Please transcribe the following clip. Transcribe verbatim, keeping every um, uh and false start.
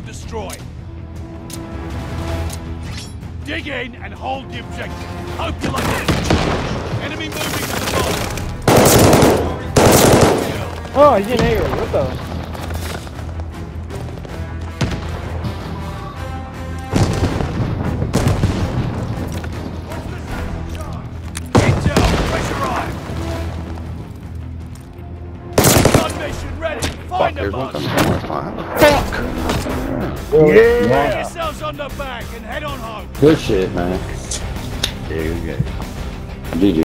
destroy. Dig in and hold the objective. Hope you like it. Enemy moving to the north. Oh, he's in air. What the? Fuck, there's one coming from our spot. Fuck! Yeah! Yeah. Get yourselves on the back and head on home. Good shit, man. Yeah, good game. G G.